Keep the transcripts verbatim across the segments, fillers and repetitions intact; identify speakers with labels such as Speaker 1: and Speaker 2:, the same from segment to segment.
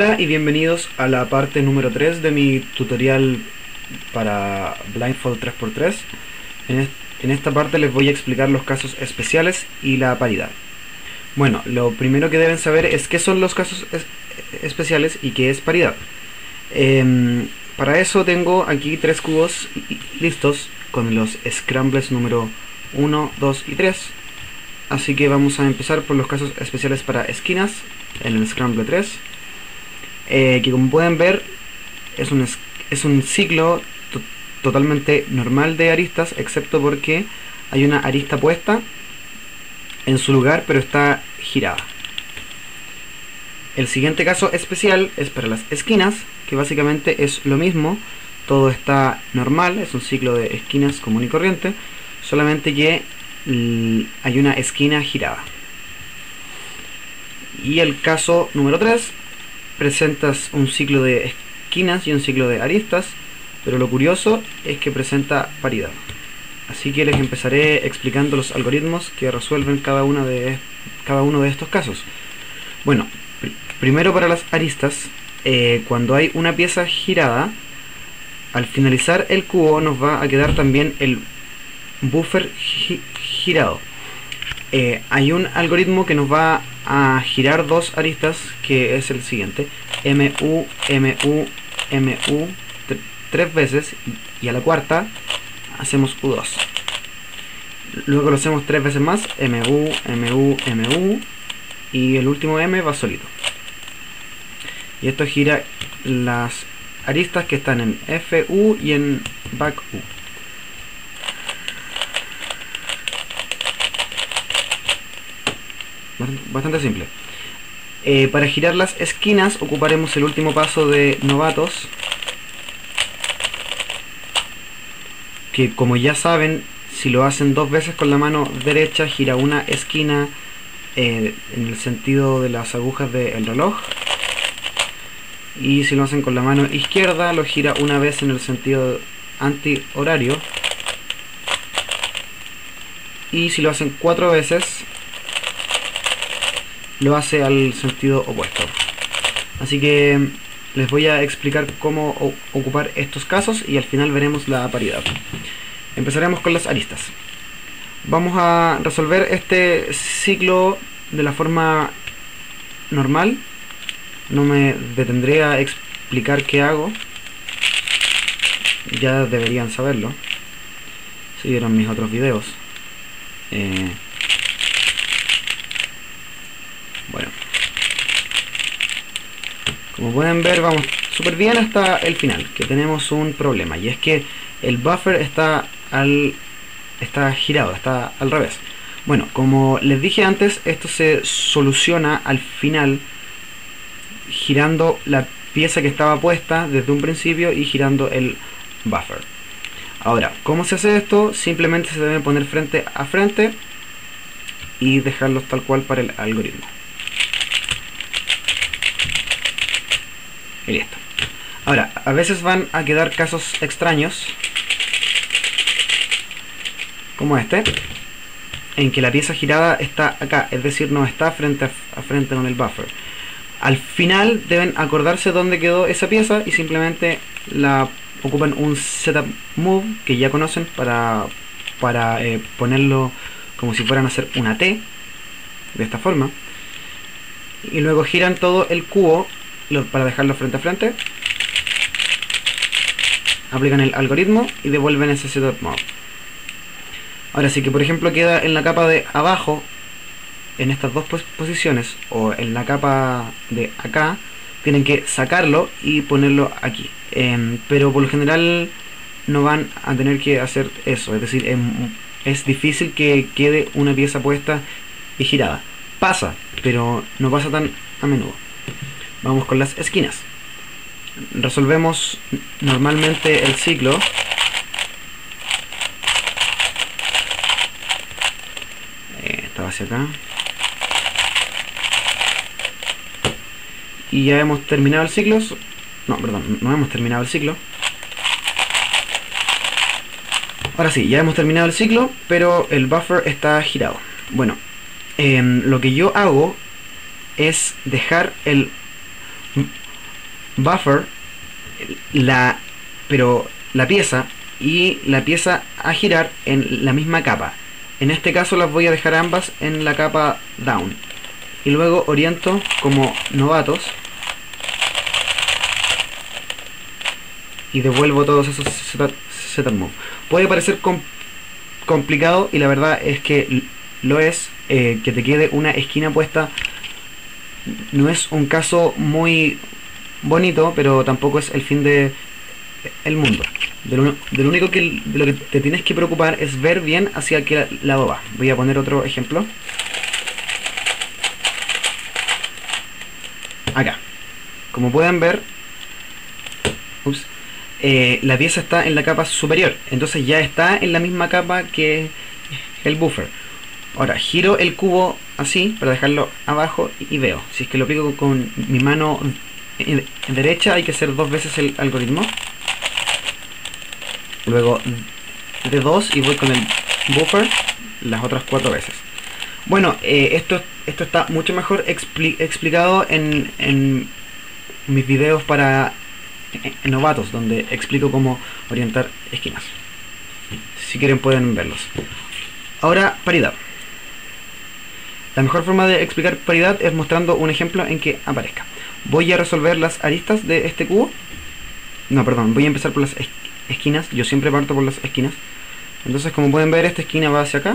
Speaker 1: Hola y bienvenidos a la parte número tres de mi tutorial para Blindfold tres por tres. En, est en esta parte les voy a explicar los casos especiales y la paridad. Bueno, lo primero que deben saber es qué son los casos es especiales y qué es paridad. Eh, para eso tengo aquí tres cubos listos con los scrambles número uno, dos y tres. Así que vamos a empezar por los casos especiales para esquinas en el scramble tres. Eh, que como pueden ver es un, es un ciclo to totalmente normal de aristas, excepto porque hay una arista puesta en su lugar pero está girada. El siguiente caso especial es para las esquinas, que básicamente es lo mismo, todo está normal, es un ciclo de esquinas común y corriente, solamente que hay una esquina girada. Y el caso número tres, presentas un ciclo de esquinas y un ciclo de aristas, pero lo curioso es que presenta paridad. Así que les empezaré explicando los algoritmos que resuelven cada, una de, cada uno de estos casos. Bueno, pr primero para las aristas, eh, cuando hay una pieza girada, al finalizar el cubo nos va a quedar también el buffer gi girado. Eh, hay un algoritmo que nos va a girar dos aristas, que es el siguiente: mu, mu, mu tres veces, y a la cuarta hacemos u dos. Luego lo hacemos tres veces más: mu, mu, mu, y el último m va solito. Y esto gira las aristas que están en fu y en back u. Bastante simple. Eh, para girar las esquinas ocuparemos el último paso de novatos, que como ya saben, si lo hacen dos veces con la mano derecha gira una esquina eh, en el sentido de las agujas del reloj, y si lo hacen con la mano izquierda lo gira una vez en el sentido anti-horario, y si lo hacen cuatro veces lo hace al sentido opuesto. Así que les voy a explicar cómo ocupar estos casos y al final veremos la paridad. Empezaremos con las aristas. Vamos a resolver este ciclo de la forma normal. No me detendré a explicar qué hago, ya deberían saberlo si vieron mis otros videos. eh, Bueno, como pueden ver vamos súper bien hasta el final, que tenemos un problema, y es que el buffer está al está girado, está al revés. Bueno, como les dije antes, esto se soluciona al final girando la pieza que estaba puesta desde un principio y girando el buffer. Ahora, ¿cómo se hace esto? Simplemente se debe poner frente a frente y dejarlos tal cual para el algoritmo. Y listo. Ahora, a veces van a quedar casos extraños, como este, en que la pieza girada está acá, es decir, no está frente a, a frente con el buffer. Al final deben acordarse dónde quedó esa pieza y simplemente la ocupan un setup move que ya conocen para, para eh, ponerlo como si fueran a hacer una T, de esta forma, y luego giran todo el cubo para dejarlo frente a frente, aplican el algoritmo y devuelven ese setup mode. Ahora, si que por ejemplo queda en la capa de abajo, en estas dos pos posiciones, o en la capa de acá, tienen que sacarlo y ponerlo aquí. Eh, pero por lo general no van a tener que hacer eso, es decir, es, es difícil que quede una pieza puesta y girada. Pasa, pero no pasa tan a menudo. Vamos con las esquinas. Resolvemos normalmente el ciclo eh, estaba hacia acá, y ya hemos terminado el ciclo. No, perdón, no hemos terminado el ciclo. Ahora sí, ya hemos terminado el ciclo, pero el buffer está girado. Bueno, eh, lo que yo hago es dejar el buffer, la, pero la pieza y la pieza a girar en la misma capa. En este caso las voy a dejar ambas en la capa down. Y luego oriento como novatos. Y devuelvo todos esos setup move. Puede parecer com complicado y la verdad es que lo es. Eh, que te quede una esquina puesta no es un caso muy bonito, pero tampoco es el fin de el mundo. De lo, de lo único que, de lo que te tienes que preocupar es ver bien hacia qué lado va. Voy a poner otro ejemplo. Acá. Como pueden ver, ups, eh, la pieza está en la capa superior. Entonces ya está en la misma capa que el buffer. Ahora giro el cubo así para dejarlo abajo y veo. Si es que lo aplico con mi mano derecha, hay que hacer dos veces el algoritmo. Luego de dos y voy con el buffer las otras cuatro veces. Bueno, eh, esto, esto está mucho mejor expli explicado en, en mis videos para en novatos, donde explico cómo orientar esquinas. Si quieren pueden verlos. Ahora, paridad. La mejor forma de explicar paridad es mostrando un ejemplo en que aparezca. Voy a resolver las aristas de este cubo. No, perdón, voy a empezar por las esquinas. esquinas, yo siempre parto por las esquinas. Entonces, como pueden ver, esta esquina va hacia acá,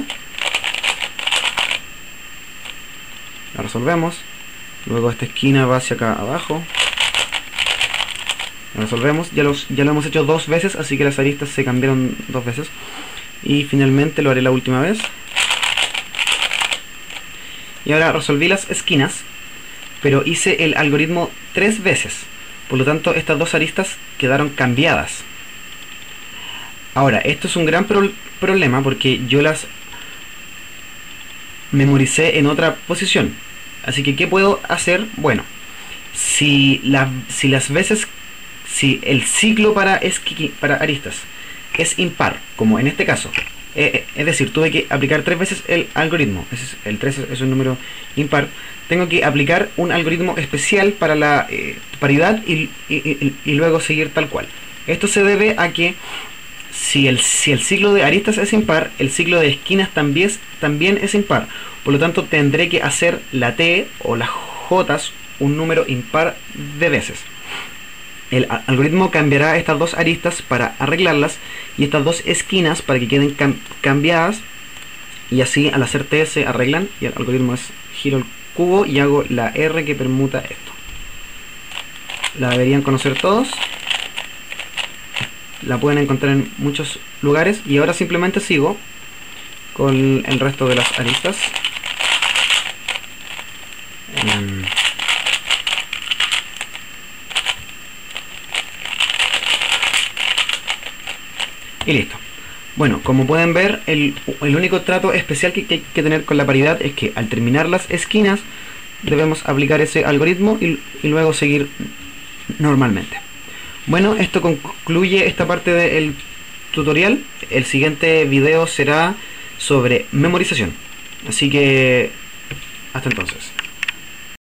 Speaker 1: la resolvemos. Luego esta esquina va hacia acá abajo, la resolvemos. Ya, los, ya lo hemos hecho dos veces, así que las aristas se cambiaron dos veces. Y finalmente lo haré la última vez. Y ahora resolví las esquinas, pero hice el algoritmo tres veces. Por lo tanto, estas dos aristas quedaron cambiadas. Ahora, esto es un gran pro problema porque yo las memoricé en otra posición. Así que, ¿qué puedo hacer? Bueno, si, la, si las veces, si el ciclo para, esqui para aristas es impar, como en este caso, eh, es decir, tuve que aplicar tres veces el algoritmo, es, el tres es un número impar, tengo que aplicar un algoritmo especial para la eh, paridad y, y, y, y luego seguir tal cual. Esto se debe a que Si el, si el ciclo de aristas es impar, el ciclo de esquinas también es, también es impar. Por lo tanto, tendré que hacer la T o las J un número impar de veces. El algoritmo cambiará estas dos aristas para arreglarlas y estas dos esquinas para que queden cam cambiadas. Y así, al hacer T, se arreglan. Y el algoritmo es giro el cubo y hago la R que permuta esto. La deberían conocer todos. La pueden encontrar en muchos lugares. Y ahora simplemente sigo con el resto de las aristas. Um, y listo. Bueno, como pueden ver, el, el único trato especial que, que hay que tener con la paridad es que al terminar las esquinas debemos aplicar ese algoritmo y, y luego seguir normalmente. Bueno, esto concluye esta parte del tutorial. El siguiente video será sobre memorización. Así que hasta entonces.